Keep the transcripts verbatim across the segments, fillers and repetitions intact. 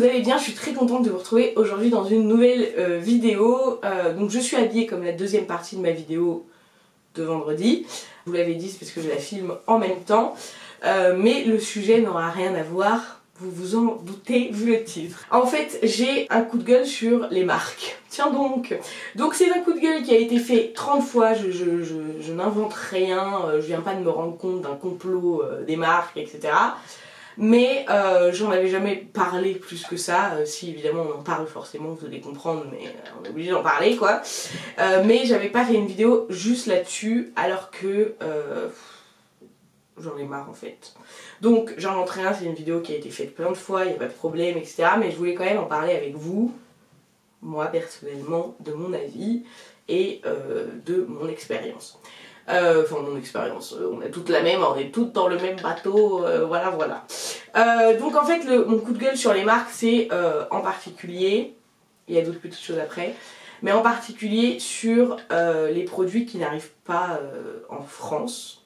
allez bien, je suis très contente de vous retrouver aujourd'hui dans une nouvelle euh, vidéo. Euh, donc je suis habillée comme la deuxième partie de ma vidéo de vendredi. Je vous l'avais dit, c'est parce que je la filme en même temps. Euh, mais le sujet n'aura rien à voir, vous vous en doutez vu le titre. En fait, j'ai un coup de gueule sur les marques. Tiens donc. Donc c'est un coup de gueule qui a été fait trente fois, je, je, je, je n'invente rien, je viens pas de me rendre compte d'un complot euh, des marques, et cetera. Mais euh, j'en avais jamais parlé plus que ça. Euh, si évidemment on en parle forcément, vous allez comprendre, mais euh, on est obligé d'en parler quoi. Euh, mais j'avais pas fait une vidéo juste là-dessus, alors que euh, j'en ai marre en fait. Donc j'en rentre rien, c'est une vidéo qui a été faite plein de fois, il n'y a pas de problème, et cetera. Mais je voulais quand même en parler avec vous, moi personnellement, de mon avis et euh, de mon expérience. Euh, enfin mon expérience, on a toutes la même, on est toutes dans le même bateau, euh, voilà voilà. Euh, donc en fait le, mon coup de gueule sur les marques c'est euh, en particulier, il y a d'autres petites choses après, mais en particulier sur euh, les produits qui n'arrivent pas euh, en France.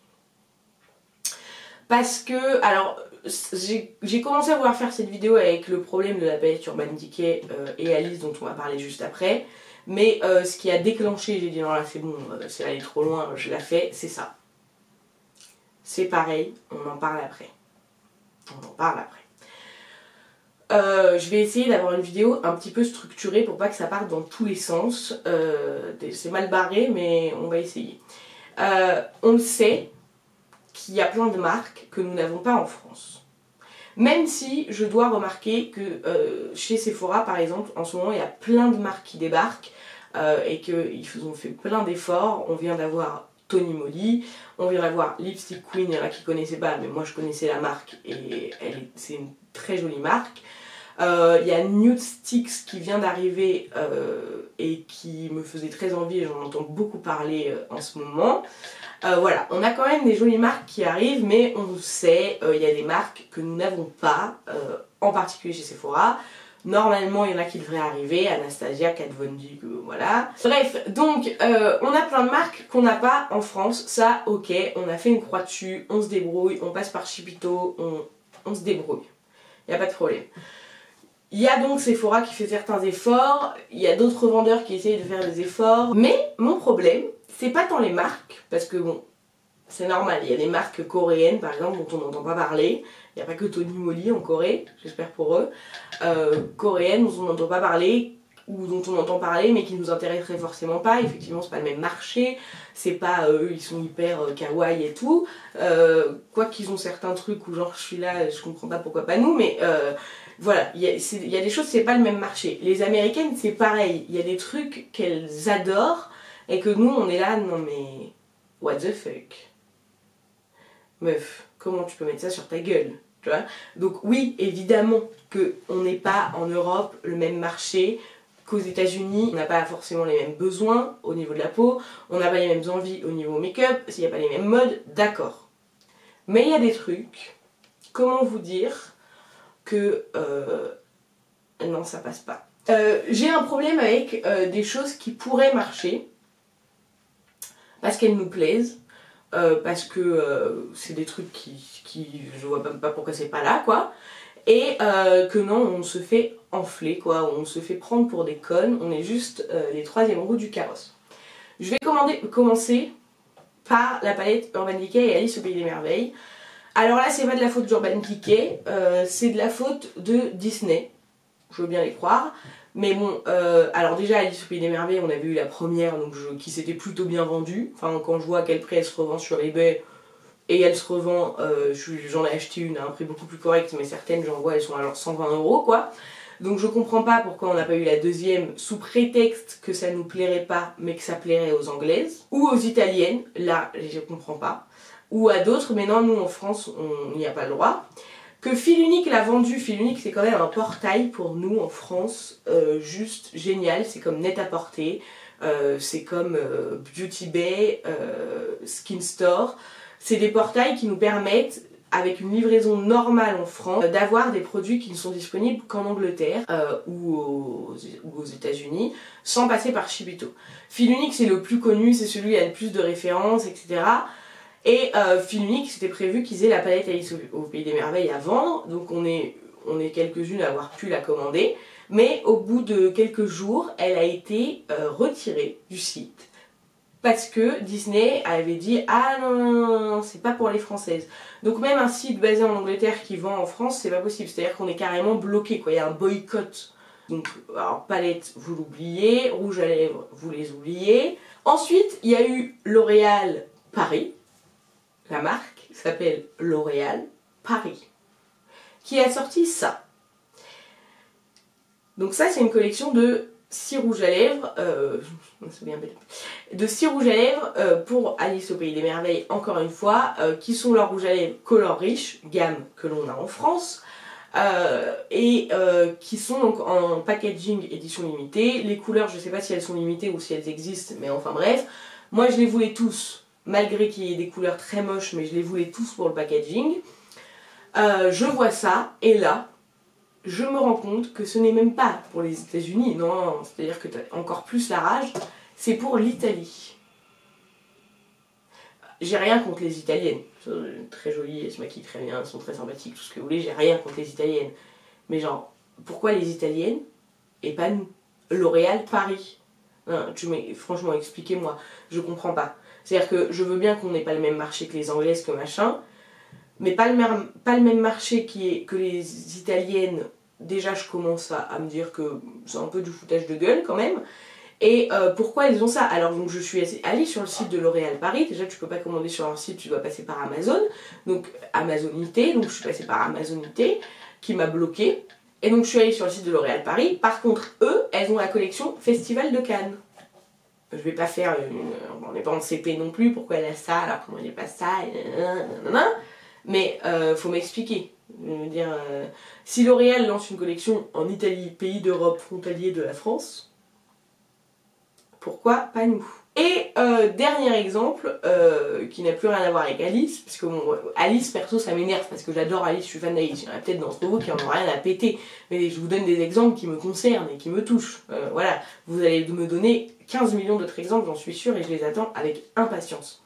Parce que, alors j'ai commencé à vouloir faire cette vidéo avec le problème de la palette Urban Decay euh, et Alice dont on va parler juste après. Mais euh, ce qui a déclenché, j'ai dit non là c'est bon, euh, c'est allé trop loin, je la fais, c'est ça. C'est pareil, on en parle après. On en parle après. Euh, je vais essayer d'avoir une vidéo un petit peu structurée pour pas que ça parte dans tous les sens. Euh, c'est mal barré mais on va essayer. Euh, on le sait qu'il y a plein de marques que nous n'avons pas en France. Même si je dois remarquer que euh, chez Sephora par exemple, en ce moment il y a plein de marques qui débarquent euh, et qu'ils ont fait plein d'efforts. On vient d'avoir Tony Moly, on vient d'avoir Lipstick Queen, il y en a qui ne connaissaient pas, mais moi je connaissais la marque et c'est une très jolie marque. Euh, il y a Nude Sticks qui vient d'arriver euh, et qui me faisait très envie et j'en entends beaucoup parler euh, en ce moment. Euh, voilà, on a quand même des jolies marques qui arrivent, mais on sait, il euh, y a des marques que nous n'avons pas, euh, en particulier chez Sephora. Normalement, il y en a qui devraient arriver, Anastasia, Kat Von D, euh, voilà. Bref, donc, euh, on a plein de marques qu'on n'a pas en France, ça, ok, on a fait une croix dessus, on se débrouille, on passe par Chipito, on, on se débrouille, il n'y a pas de problème. Il y a donc Sephora qui fait certains efforts, il y a d'autres vendeurs qui essayent de faire des efforts, mais mon problème, c'est pas tant les marques, parce que bon, c'est normal, il y a des marques coréennes par exemple dont on n'entend pas parler, il n'y a pas que Tony Moly en Corée, j'espère pour eux, euh, coréennes dont on n'entend pas parler, ou dont on entend parler mais qui nous intéresseraient forcément pas, effectivement c'est pas le même marché, c'est pas euh, eux ils sont hyper euh, kawaii et tout, euh, quoi qu'ils ont certains trucs où genre je suis là, je comprends pas pourquoi pas nous, mais euh, voilà, il y, y a des choses, c'est pas le même marché. Les américaines c'est pareil, il y a des trucs qu'elles adorent et que nous on est là, non mais what the fuck. Meuf, comment tu peux mettre ça sur ta gueule, tu vois? Donc oui, évidemment qu'on n'est pas en Europe le même marché qu'aux États-Unis, on n'a pas forcément les mêmes besoins au niveau de la peau, on n'a pas les mêmes envies au niveau make-up, s'il n'y a pas les mêmes modes, d'accord. Mais il y a des trucs, comment vous dire que euh, non ça passe pas. Euh, j'ai un problème avec euh, des choses qui pourraient marcher parce qu'elles nous plaisent, euh, parce que euh, c'est des trucs qui, qui je vois même pas pourquoi c'est pas là quoi, et euh, que non on se fait enfler quoi, on se fait prendre pour des connes, on est juste euh, les troisième roues du carrosse. Je vais commander, commencer par la palette Urban Decay et Alice au Pays des Merveilles. Alors là c'est pas de la faute d'Urban Decay, euh, c'est de la faute de Disney, je veux bien les croire, mais bon, euh, alors déjà Alice au Pays des Merveilles on avait eu la première donc je, qui s'était plutôt bien vendue, enfin quand je vois à quel prix elle se revend sur eBay et elle se revend, euh, j'en ai acheté une à un prix beaucoup plus correct mais certaines j'en vois elles sont à genre cent vingt euros quoi, donc je comprends pas pourquoi on n'a pas eu la deuxième sous prétexte que ça nous plairait pas mais que ça plairait aux anglaises ou aux italiennes, là je comprends pas. Ou à d'autres, mais non, nous en France, on n'y a pas le droit. Que Fil Unique l'a vendu, Fil Unique c'est quand même un portail pour nous en France, euh, juste génial, c'est comme Net-à-Porter, euh, c'est comme euh, Beauty Bay, euh, Skin Store, c'est des portails qui nous permettent, avec une livraison normale en France, d'avoir des produits qui ne sont disponibles qu'en Angleterre euh, ou aux, aux États-Unis, sans passer par Chipito. Fil Unique c'est le plus connu, c'est celui qui a le plus de références, et cetera. Et euh, Fil Unique, c'était prévu qu'ils aient la palette Alice au, au Pays des Merveilles à vendre, donc on est, on est quelques-unes à avoir pu la commander. Mais au bout de quelques jours, elle a été euh, retirée du site. Parce que Disney avait dit « Ah non, non, non, non, c'est pas pour les Françaises ». Donc même un site basé en Angleterre qui vend en France, c'est pas possible. C'est-à-dire qu'on est carrément bloqué, quoi. Il y a un boycott. Donc, alors, palette, vous l'oubliez. Rouge à lèvres, vous les oubliez. Ensuite, il y a eu L'Oréal Paris. La marque s'appelle L'Oréal Paris. Qui a sorti ça. Donc ça, c'est une collection de six rouges à lèvres, euh, je me souviens de six rouges à lèvres euh, pour Alice au Pays des Merveilles, encore une fois, euh, qui sont leurs rouges à lèvres Color Riche, gamme que l'on a en France, euh, et euh, qui sont donc en packaging édition limitée. Les couleurs, je ne sais pas si elles sont limitées ou si elles existent, mais enfin bref. Moi je les voulais tous, malgré qu'il y ait des couleurs très moches, mais je les voulais tous pour le packaging. Euh, je vois ça, et là, je me rends compte que ce n'est même pas pour les États-Unis, non, c'est-à-dire que tu as encore plus la rage, c'est pour l'Italie. J'ai rien contre les Italiennes, elles sont très jolies, elles se maquillent très bien, elles sont très sympathiques, tout ce que vous voulez, j'ai rien contre les Italiennes. Mais genre, pourquoi les Italiennes et pas nous? L'Oréal Paris. Non, tu mais franchement, expliquez-moi, je comprends pas. C'est-à-dire que je veux bien qu'on n'ait pas le même marché que les Anglaises, que machin, mais pas le, même, pas le même marché qui est, que les Italiennes. Déjà je commence à, à me dire que c'est un peu du foutage de gueule quand même. Et euh, pourquoi ils ont ça? Alors donc je suis allée sur le site de L'Oréal Paris. Déjà tu peux pas commander sur leur site, tu dois passer par Amazon. Donc Amazonité, donc je suis passée par Amazonité qui m'a bloquée. Et donc je suis allée sur le site de L'Oréal Paris. Par contre eux, elles ont la collection Festival de Cannes. Je vais pas faire, une... on n'est pas en C P non plus, pourquoi elle a ça alors comment elle n'est pas ça, mais euh, faut m'expliquer. Je veux dire, euh, si L'Oréal lance une collection en Italie, pays d'Europe frontalier de la France, pourquoi pas nous? Et euh, dernier exemple, euh, qui n'a plus rien à voir avec Alice, parce que bon, Alice perso ça m'énerve parce que j'adore Alice, je suis fan d'Alice, il y en a peut-être dans ce nouveau qui en ont rien à péter, mais je vous donne des exemples qui me concernent et qui me touchent. Euh, voilà, vous allez me donner quinze millions d'autres exemples, j'en suis sûre, et je les attends avec impatience.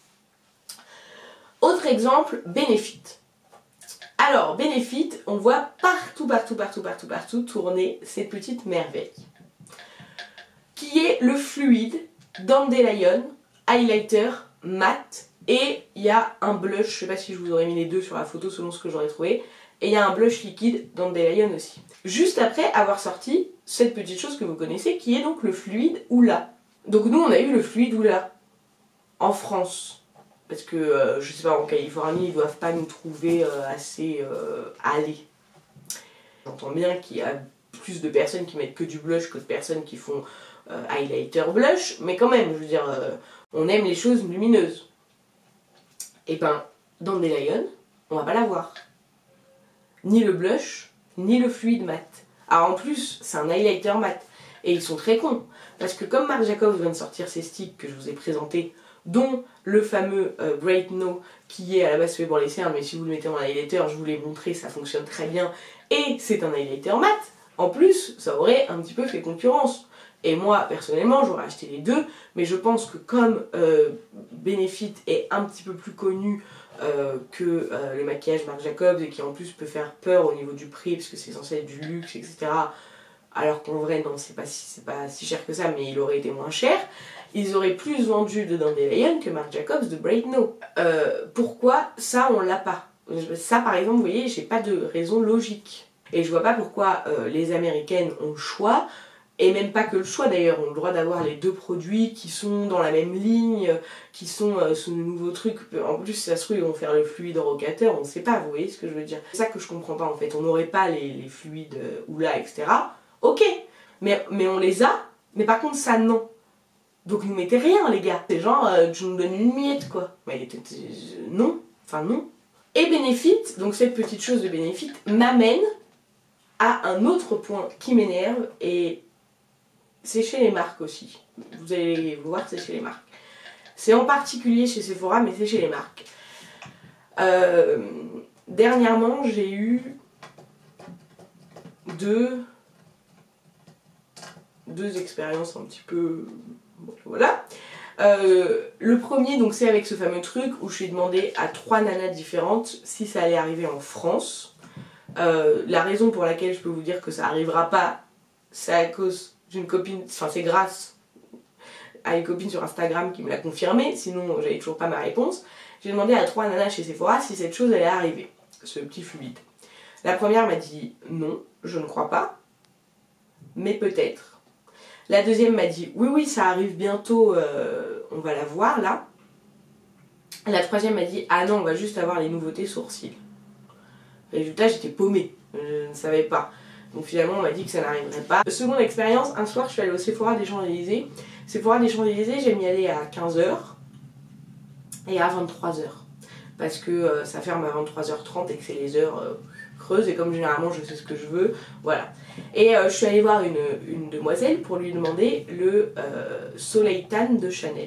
Autre exemple, Benefit. Alors, Benefit, on voit partout, partout, partout, partout, partout tourner ces petites merveilles. Qui est le fluide Dandelion Highlighter Matte. Et il y a un blush, je sais pas si je vous aurais mis les deux sur la photo selon ce que j'aurais trouvé. Et il y a un blush liquide Dandelion aussi. Juste après avoir sorti cette petite chose que vous connaissez, qui est donc le fluide Hoola. Donc nous, on a eu le fluide Hoola en France. Parce que, euh, je sais pas, en Californie, ils doivent pas nous trouver euh, assez euh, allés. J'entends bien qu'il y a plus de personnes qui mettent que du blush que de personnes qui font euh, highlighter blush, mais quand même, je veux dire, euh, on aime les choses lumineuses. Et ben, dans Dandelion, on va pas l'avoir. Ni le blush, ni le fluide mat. Alors en plus, c'est un highlighter mat. Et ils sont très cons. Parce que comme Marc Jacobs vient de sortir ses sticks que je vous ai présentés, dont le fameux euh, Great No qui est à la base fait pour les cernes, mais si vous le mettez en highlighter, je vous l'ai montré, ça fonctionne très bien et c'est un highlighter mat. En plus, ça aurait un petit peu fait concurrence. Et moi, personnellement, j'aurais acheté les deux, mais je pense que comme euh, Benefit est un petit peu plus connu euh, que euh, le maquillage Marc Jacobs et qui en plus peut faire peur au niveau du prix parce que c'est censé être du luxe, et cetera. Alors qu'en vrai, non, c'est pas, si, c'est pas si cher que ça, mais il aurait été moins cher. Ils auraient plus vendu de Dandelion que Marc Jacobs de Great No. Euh, pourquoi ça, on l'a pas? Ça, par exemple, vous voyez, j'ai pas de raison logique. Et je vois pas pourquoi euh, les Américaines ont le choix, et même pas que le choix d'ailleurs, ont le droit d'avoir les deux produits qui sont dans la même ligne, qui sont euh, ce nouveau truc. En plus, ça se trouve, ils vont faire le fluide rocateur, on sait pas, vous voyez ce que je veux dire? C'est ça que je comprends pas en fait. On n'aurait pas les, les fluides euh, Hoola, et cetera. Ok, mais, mais on les a, mais par contre, ça non. Donc nous mettez rien les gars, c'est genre euh, tu nous donnes une miette quoi. Mais non, enfin non. Et Benefit, donc cette petite chose de Benefit, m'amène à un autre point qui m'énerve et c'est chez les marques aussi. Vous allez voir, c'est chez les marques. C'est en particulier chez Sephora, mais c'est chez les marques. Euh, dernièrement, j'ai eu deux, deux expériences un petit peu... Bon, voilà. Euh, le premier, donc c'est avec ce fameux truc où je suis demandé à trois nanas différentes si ça allait arriver en France. Euh, la raison pour laquelle je peux vous dire que ça arrivera pas, c'est à cause d'une copine, enfin c'est grâce à une copine sur Instagram qui me l'a confirmé, sinon j'avais toujours pas ma réponse. J'ai demandé à trois nanas chez Sephora si cette chose allait arriver, ce petit fluide. La première m'a dit non, je ne crois pas, mais peut-être. La deuxième m'a dit oui oui ça arrive bientôt, euh, on va la voir là. La troisième m'a dit ah non on va juste avoir les nouveautés sourcils. Résultat j'étais paumée, je ne savais pas. Donc finalement on m'a dit que ça n'arriverait pas. Seconde expérience, un soir je suis allée au Sephora des Champs-Élysées. Sephora des Champs-Élysées j'aime y aller à quinze heures et à vingt-trois heures. Parce que euh, ça ferme à vingt-trois heures trente et que c'est les heures euh, creuses et comme généralement je sais ce que je veux, voilà. Et euh, je suis allée voir une, une demoiselle pour lui demander le euh, Soleil Tan de Chanel.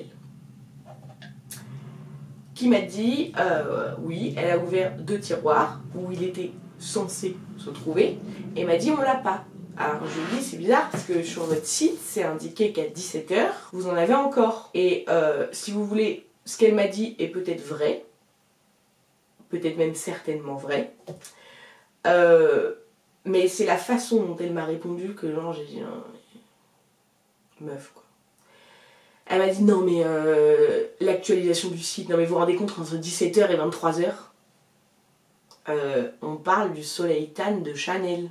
Qui m'a dit euh, oui, elle a ouvert deux tiroirs où il était censé se trouver et m'a dit on l'a pas. Alors je lui dis c'est bizarre parce que sur votre site c'est indiqué qu'à dix-sept heures vous en avez encore. Et euh, si vous voulez, ce qu'elle m'a dit est peut-être vrai, peut-être même certainement vrai, euh, mais c'est la façon dont elle m'a répondu que genre j'ai dit hein, meuf quoi. Elle m'a dit non mais euh, l'actualisation du site, non mais vous vous rendez compte entre dix-sept heures et vingt-trois heures euh, on parle du Soleil Tan de Chanel.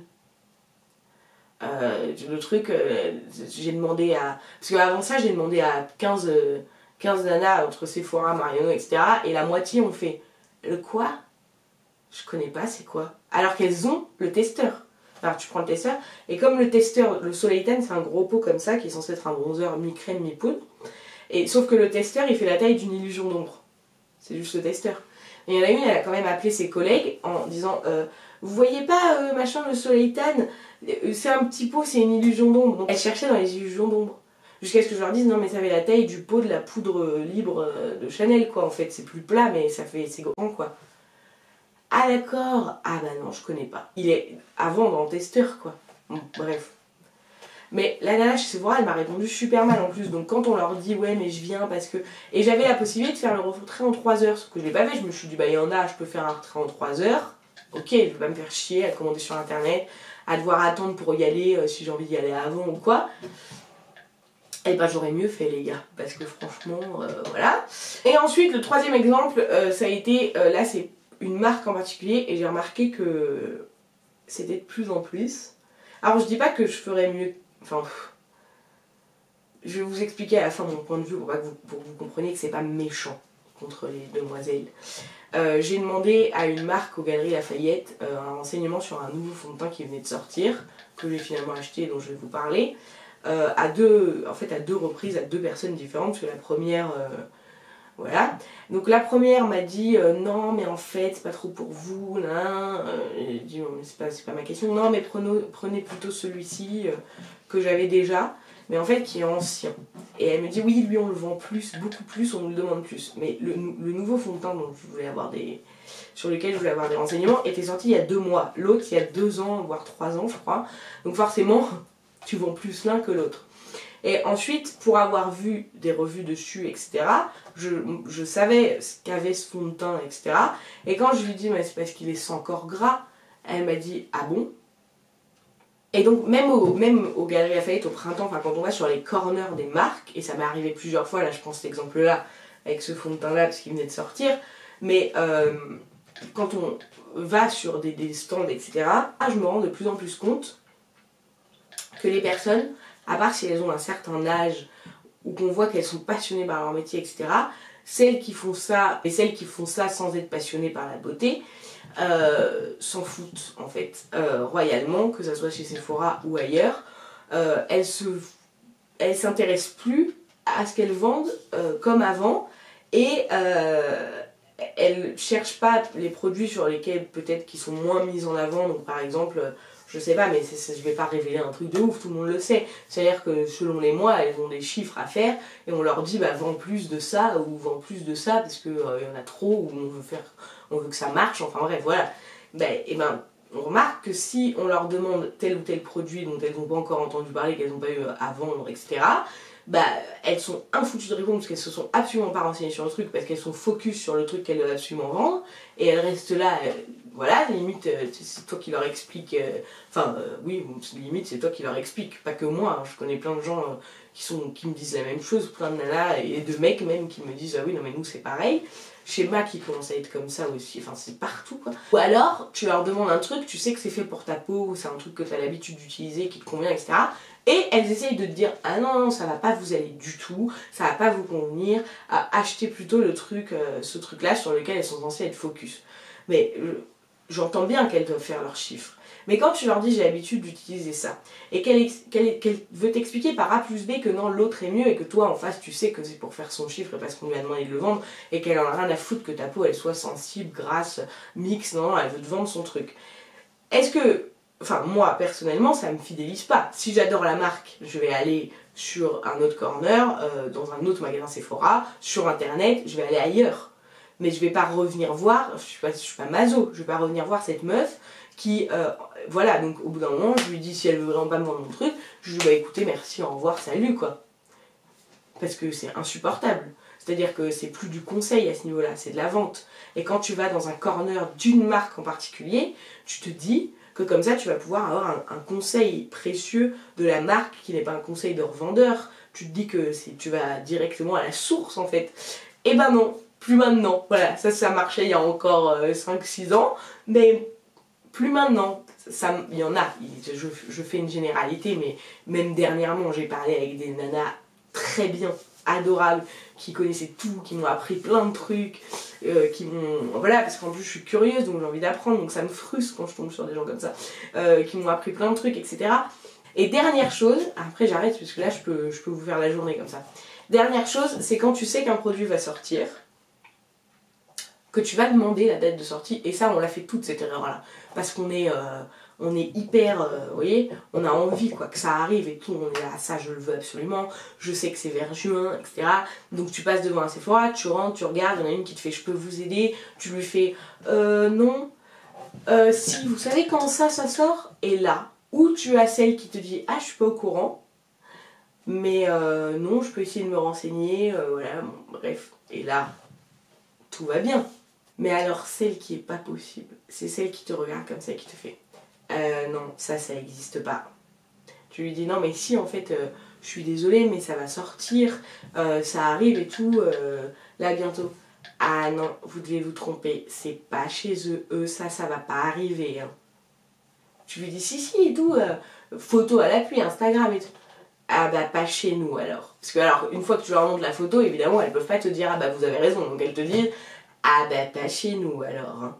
Euh, le truc, euh, j'ai demandé à... Parce qu'avant ça j'ai demandé à quinze, quinze nanas entre Sephora, Marionneau, et cetera. Et la moitié ont fait le quoi? Je connais pas c'est quoi. Alors qu'elles ont le testeur. Alors tu prends le testeur, et comme le testeur, le Soleil Tan c'est un gros pot comme ça qui est censé être un bronzer mi-crème mi-poudre. Et sauf que le testeur il fait la taille d'une illusion d'ombre. C'est juste le testeur. Et il y en a une, elle a quand même appelé ses collègues en disant euh, vous voyez pas euh, machin le Soleil Tan, c'est un petit pot, c'est une illusion d'ombre. Donc elle cherchait dans les illusions d'ombre. Jusqu'à ce que je leur dise non mais ça fait la taille du pot de la poudre libre de Chanel quoi en fait. C'est plus plat mais ça fait c'est grand quoi. Ah d'accord, ah bah non je connais pas. Il est à vendre en testeur quoi. Bon, bref. Mais la nana chez Sephora elle m'a répondu super mal en plus. Donc quand on leur dit ouais mais je viens parce que... Et j'avais la possibilité de faire le retrait en trois heures. Sauf que je l'ai pas fait, je me suis dit bah il y en a, je peux faire un retrait en trois heures. Ok, je vais pas me faire chier à commander sur internet, à devoir attendre pour y aller euh, si j'ai envie d'y aller avant ou quoi. Et bah j'aurais mieux fait les gars. Parce que franchement euh, voilà. Et ensuite le troisième exemple euh, ça a été, euh, là c'est une marque en particulier et j'ai remarqué que c'était de plus en plus. Alors je dis pas que je ferais mieux, enfin pff, je vais vous expliquer à la fin mon point de vue pour, pas que, vous, pour que vous compreniez que c'est pas méchant contre les demoiselles. Euh, j'ai demandé à une marque aux Galeries Lafayette euh, un renseignement sur un nouveau fond de teint qui venait de sortir, que j'ai finalement acheté et dont je vais vous parler, euh, à deux, en fait à deux reprises, à deux personnes différentes, parce que la première... Euh, Voilà, donc la première m'a dit euh, non mais en fait c'est pas trop pour vous, nan. Euh, j'ai dit non mais c'est pas, c'est pas ma question, non mais prenez, prenez plutôt celui-ci euh, que j'avais déjà, mais en fait qui est ancien. Et elle me dit oui lui on le vend plus, beaucoup plus, on nous le demande plus. Mais le, le nouveau fond de teint dont je voulais avoir des, sur lequel je voulais avoir des renseignements était sorti il y a deux mois, l'autre il y a deux ans, voire trois ans je crois, donc forcément tu vends plus l'un que l'autre. Et ensuite, pour avoir vu des revues dessus, et cetera, je, je savais ce qu'avait ce fond de teint, et cetera. Et quand je lui dis, mais c'est parce qu'il est sans corps gras, elle m'a dit, ah bon? Et donc, même au, même au Galeries Lafayette au printemps, enfin quand on va sur les corners des marques, et ça m'est arrivé plusieurs fois, là je prends cet exemple-là, avec ce fond de teint-là, parce qu'il venait de sortir, mais euh, quand on va sur des, des stands, et cetera, je me rends de plus en plus compte que les personnes, à part si elles ont un certain âge ou qu'on voit qu'elles sont passionnées par leur métier, et cetera, celles qui font ça, et celles qui font ça sans être passionnées par la beauté, euh, s'en foutent en fait, euh, royalement, que ça soit chez Sephora ou ailleurs. Euh, elles se, elles s'intéressent plus à ce qu'elles vendent euh, comme avant, et euh, elles cherchent pas les produits sur lesquels peut-être qui sont moins mis en avant, donc par exemple... Je sais pas, mais c'est, c'est, je vais pas révéler un truc de ouf, tout le monde le sait. C'est-à-dire que selon les mois, elles ont des chiffres à faire et on leur dit bah vends plus de ça ou vends plus de ça parce qu'il euh, y en a trop ou on veut faire, on veut que ça marche, enfin bref, voilà. Ben, et ben, on remarque que si on leur demande tel ou tel produit dont elles n'ont pas encore entendu parler, qu'elles n'ont pas eu à vendre, et cetera, bah elles sont infoutues de répondre parce qu'elles se sont absolument pas renseignées sur le truc, parce qu'elles sont focus sur le truc qu'elles doivent absolument vendre, et elles restent là... Euh, voilà, limite, euh, c'est toi qui leur explique, euh, enfin, euh, oui, limite, c'est toi qui leur explique, pas que moi, hein, je connais plein de gens euh, qui, sont, qui me disent la même chose, plein de nanas, et de mecs même qui me disent, ah oui, non mais nous c'est pareil. Chez Mac, qui commence à être comme ça aussi, enfin c'est partout quoi. Ou alors, tu leur demandes un truc, tu sais que c'est fait pour ta peau, c'est un truc que tu as l'habitude d'utiliser, qui te convient, et cetera. Et elles essayent de te dire, ah non, non, ça va pas vous aller du tout, ça va pas vous convenir, à acheter plutôt le truc, euh, ce truc-là sur lequel elles sont censées être focus. Mais euh, j'entends bien qu'elles doivent faire leurs chiffres. Mais quand tu leur dis j'ai l'habitude d'utiliser ça, et qu'elle qu'elle, qu'elle veut t'expliquer par A plus B que non, l'autre est mieux, et que toi en face tu sais que c'est pour faire son chiffre et parce qu'on lui a demandé de le vendre, et qu'elle en a rien à foutre que ta peau elle soit sensible, grasse, mixte, non, non, elle veut te vendre son truc. Est-ce que, enfin moi personnellement ça me fidélise pas. Si j'adore la marque, je vais aller sur un autre corner, euh, dans un autre magasin Sephora, sur internet, je vais aller ailleurs. Mais je vais pas revenir voir, je suis pas, je suis pas maso, je vais pas revenir voir cette meuf qui, euh, voilà, donc au bout d'un moment, je lui dis si elle veut vraiment pas me vendre mon truc, je lui dis bah écoutez, merci, au revoir, salut quoi. Parce que c'est insupportable. C'est-à-dire que c'est plus du conseil à ce niveau-là, c'est de la vente. Et quand tu vas dans un corner d'une marque en particulier, tu te dis que comme ça, tu vas pouvoir avoir un, un conseil précieux de la marque qui n'est pas un conseil de revendeur. Tu te dis que tu vas directement à la source en fait. Et ben non, plus maintenant. Voilà, ça, ça marchait il y a encore euh, cinq six ans, mais plus maintenant. Ça, il y en a, je, je fais une généralité, mais même dernièrement, j'ai parlé avec des nanas très bien, adorables, qui connaissaient tout, qui m'ont appris plein de trucs, euh, qui m'ont... Voilà, parce qu'en plus je suis curieuse, donc j'ai envie d'apprendre, donc ça me frustre quand je tombe sur des gens comme ça, euh, qui m'ont appris plein de trucs, et cetera. Et dernière chose, après j'arrête, parce que là je peux, je peux vous faire la journée comme ça. Dernière chose, c'est quand tu sais qu'un produit va sortir, que tu vas demander la date de sortie, et ça on l'a fait toute cette erreur là, parce qu'on est, euh, on est hyper, euh, vous voyez, on a envie quoi, que ça arrive et tout, on est là, ça je le veux absolument, je sais que c'est vers juin, et cetera. Donc tu passes devant un Sephora, tu rentres, tu regardes, il y en a une qui te fait je peux vous aider, tu lui fais euh, non, euh, si vous savez quand ça, ça sort, et là, ou tu as celle qui te dit ah je suis pas au courant, mais euh, non, je peux essayer de me renseigner, euh, voilà, bon, bref, et là, tout va bien. Mais alors celle qui est pas possible, c'est celle qui te regarde comme ça et qui te fait euh, non, ça, ça n'existe pas. Tu lui dis non mais si en fait euh, je suis désolée mais ça va sortir, euh, ça arrive et tout, euh, là bientôt. Ah non, vous devez vous tromper, c'est pas chez eux, eux ça, ça va pas arriver. Hein. Tu lui dis si si et tout, euh, photo à l'appui, Instagram et tout. Ah bah pas chez nous alors. Parce que alors une fois que tu leur montres la photo, évidemment elles peuvent pas te dire ah bah vous avez raison, donc elles te disent ah bah pas chez nous alors. Hein.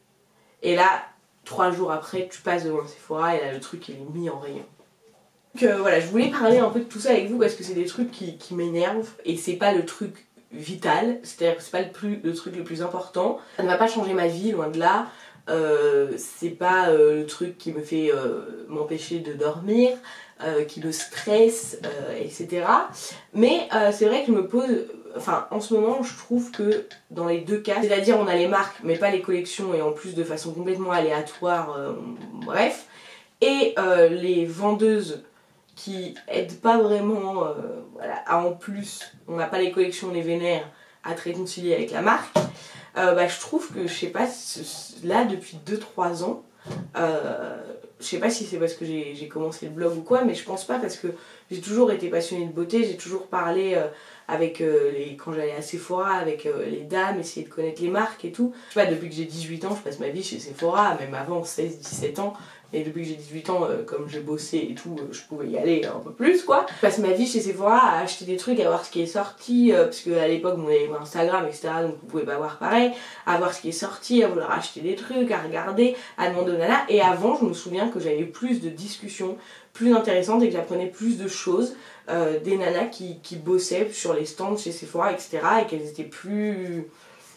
Et là, trois jours après, tu passes devant le Sephora et là le truc il est mis en rayon. Donc euh, voilà, je voulais parler un peu de tout ça avec vous parce que c'est des trucs qui, qui m'énervent et c'est pas le truc vital, c'est-à-dire que c'est pas le, plus, le truc le plus important. Ça ne va pas changer ma vie, loin de là. Euh, c'est pas euh, le truc qui me fait euh, m'empêcher de dormir, euh, qui me stresse, euh, et cetera. Mais euh, c'est vrai que je me pose, enfin en ce moment je trouve que dans les deux cas, c'est-à-dire on a les marques mais pas les collections et en plus de façon complètement aléatoire, euh, bref, et euh, les vendeuses qui aident pas vraiment, euh, voilà, à en plus, on n'a pas les collections, les vénères, à te réconcilier avec la marque. Euh, bah, je trouve que, je sais pas, là depuis deux trois ans, euh, je sais pas si c'est parce que j'ai commencé le blog ou quoi, mais je pense pas parce que j'ai toujours été passionnée de beauté, j'ai toujours parlé euh, avec euh, les, quand j'allais à Sephora, avec euh, les dames, essayer de connaître les marques et tout. Je sais pas, depuis que j'ai dix-huit ans, je passe ma vie chez Sephora, même avant seize dix-sept ans. Et depuis que j'ai dix-huit ans, euh, comme j'ai bossé et tout, euh, je pouvais y aller un peu plus quoi. Je passe ma vie chez Sephora à acheter des trucs, à voir ce qui est sorti, euh, parce qu'à l'époque, on avait Instagram, et cetera. Donc vous pouvez pas voir pareil, à voir ce qui est sorti, à vouloir acheter des trucs, à regarder, à demander aux nanas. Et avant, je me souviens que j'avais plus de discussions plus intéressantes et que j'apprenais plus de choses euh, des nanas qui, qui bossaient sur les stands chez Sephora, et cetera. Et qu'elles étaient plus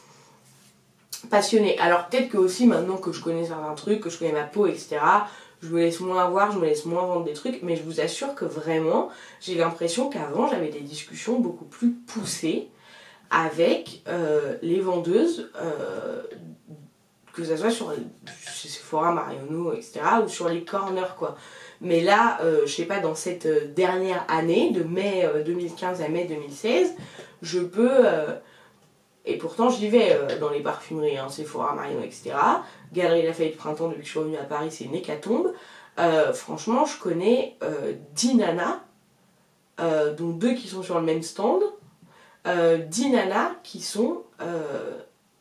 passionnée. Alors peut-être que aussi maintenant que je connais certains trucs, que je connais ma peau, et cetera, je me laisse moins voir, je me laisse moins vendre des trucs, mais je vous assure que vraiment, j'ai l'impression qu'avant j'avais des discussions beaucoup plus poussées avec euh, les vendeuses, euh, que ce soit sur chez Sephora, Marionneau, et cetera, ou sur les corners quoi. Mais là, euh, je sais pas, dans cette dernière année, de mai deux mille quinze à mai deux mille seize, je peux... Euh, Et pourtant j'y vais euh, dans les parfumeries, hein, Sephora, Marion, et cetera. Galerie Lafayette Printemps, depuis que je suis revenue à Paris, c'est une hécatombe. Euh, franchement, je connais euh, dix nanas, euh, dont deux qui sont sur le même stand, euh, dix nanas qui sont euh,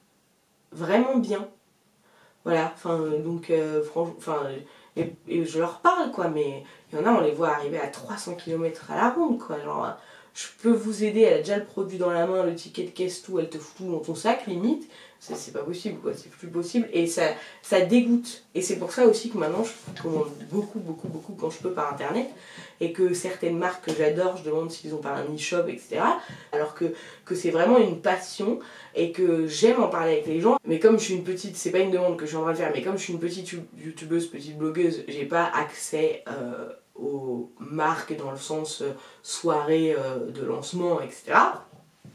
vraiment bien. Voilà, enfin, donc, euh, franchement, et, et je leur parle, quoi, mais il y en a, on les voit arriver à trois cents kilomètres à la ronde, quoi, genre, je peux vous aider, elle a déjà le produit dans la main, le ticket de caisse, tout, elle te fout tout dans ton sac, limite, c'est pas possible, quoi, c'est plus possible, et ça, ça dégoûte, et c'est pour ça aussi que maintenant, je commande beaucoup, beaucoup, beaucoup quand je peux par internet, et que certaines marques que j'adore, je demande s'ils ont pas un e-shop, et cetera, alors que, que c'est vraiment une passion, et que j'aime en parler avec les gens, mais comme je suis une petite, c'est pas une demande que je suis en train de faire, mais comme je suis une petite youtubeuse, petite blogueuse, j'ai pas accès euh, aux marques dans le sens euh, soirée euh, de lancement, et cetera.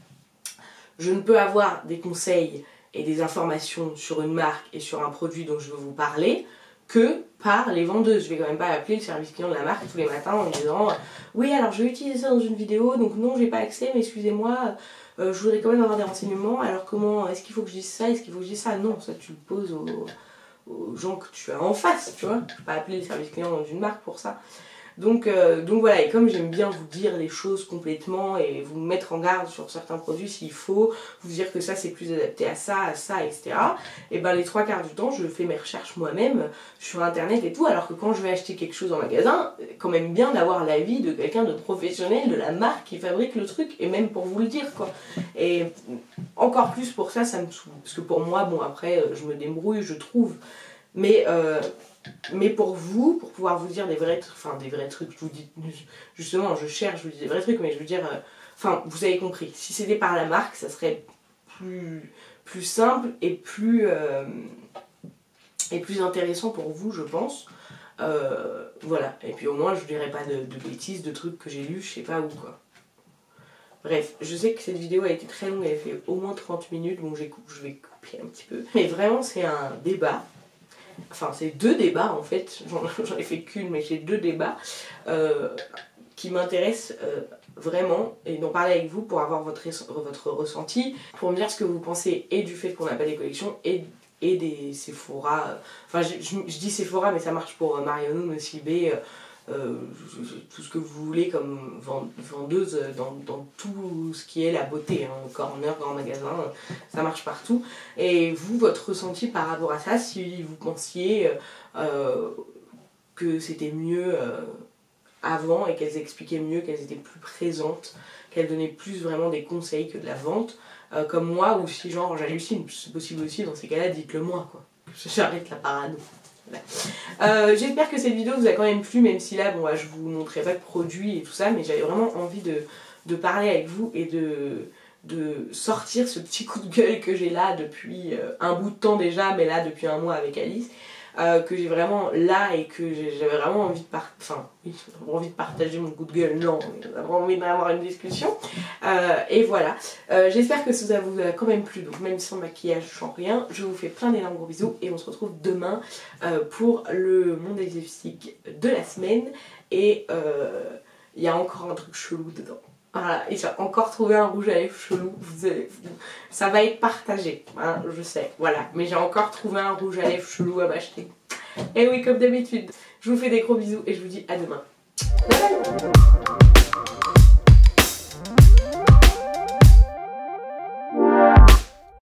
Je ne peux avoir des conseils et des informations sur une marque et sur un produit dont je veux vous parler que par les vendeuses. Je vais quand même pas appeler le service client de la marque tous les matins en me disant « Oui, alors je vais utiliser ça dans une vidéo, donc non, j'ai pas accès, mais excusez-moi, euh, je voudrais quand même avoir des renseignements, alors comment, est-ce qu'il faut que je dise ça, est-ce qu'il faut que je dise ça ?» Non, ça tu le poses aux, aux gens que tu as en face, tu vois. Je vais pas appeler le service client d'une marque pour ça. Donc, euh, donc voilà, et comme j'aime bien vous dire les choses complètement et vous mettre en garde sur certains produits s'il faut, vous dire que ça c'est plus adapté à ça, à ça, et cetera. Et ben les trois quarts du temps, je fais mes recherches moi-même sur internet et tout, alors que quand je vais acheter quelque chose en magasin, quand même bien d'avoir l'avis de quelqu'un de professionnel, de la marque qui fabrique le truc, et même pour vous le dire, quoi. Et encore plus pour ça, ça me saoule. Parce que pour moi, bon après, je me débrouille, je trouve. Mais... Euh, Mais pour vous, pour pouvoir vous dire des vrais trucs, enfin des vrais trucs, je vous dis, justement, je cherche, je vous dis des vrais trucs, mais je veux dire, euh, enfin, vous avez compris, si c'était par la marque, ça serait plus, plus simple et plus, euh, et plus intéressant pour vous, je pense. Euh, voilà, et puis au moins, je dirais pas de, de bêtises, de trucs que j'ai lus, je sais pas où, quoi. Bref, je sais que cette vidéo a été très longue, elle fait au moins trente minutes, donc je vais couper un petit peu. Mais vraiment, c'est un débat. Enfin, c'est deux débats en fait, j'en ai fait qu'une, mais j'ai deux débats euh, qui m'intéressent euh, vraiment, et d'en parler avec vous pour avoir votre, votre ressenti, pour me dire ce que vous pensez et du fait qu'on n'a pas des collections et, et des Sephora. Enfin, je, je, je dis Sephora, mais ça marche pour Marion, Nocibé, euh, tout ce que vous voulez comme vendeuse dans, dans tout ce qui est la beauté, hein, corner, grand magasin, ça marche partout. Et vous, votre ressenti par rapport à ça, si vous pensiez euh, que c'était mieux euh, avant et qu'elles expliquaient mieux, qu'elles étaient plus présentes, qu'elles donnaient plus vraiment des conseils que de la vente, euh, comme moi, ou si genre j'hallucine, c'est possible aussi, dans ces cas-là, dites-le moi, quoi. J'arrête la parano. Euh, J'espère que cette vidéo vous a quand même plu, même si là bon, je vous montrerai pas de produits et tout ça, mais j'avais vraiment envie de, de parler avec vous et de, de sortir ce petit coup de gueule que j'ai là depuis euh, un bout de temps déjà, mais là depuis un mois avec Alice, euh, que j'ai vraiment là et que j'avais vraiment envie de partager, enfin oui, envie de partager mon coup de gueule, non, j'avais envie d'avoir une discussion, euh, et voilà. Euh, j'espère que ça vous a quand même plu, donc même sans maquillage, sans rien, je vous fais plein d'énormes gros bisous et on se retrouve demain euh, pour le monde des lipsticks de la semaine, et il euh, y a encore un truc chelou dedans. Voilà, et j'ai encore trouvé un rouge à lèvres chelou, vous allez, ça va être partagé, hein, je sais, voilà, mais j'ai encore trouvé un rouge à lèvres chelou à m'acheter. Et oui, comme d'habitude, je vous fais des gros bisous et je vous dis à demain. Bye bye.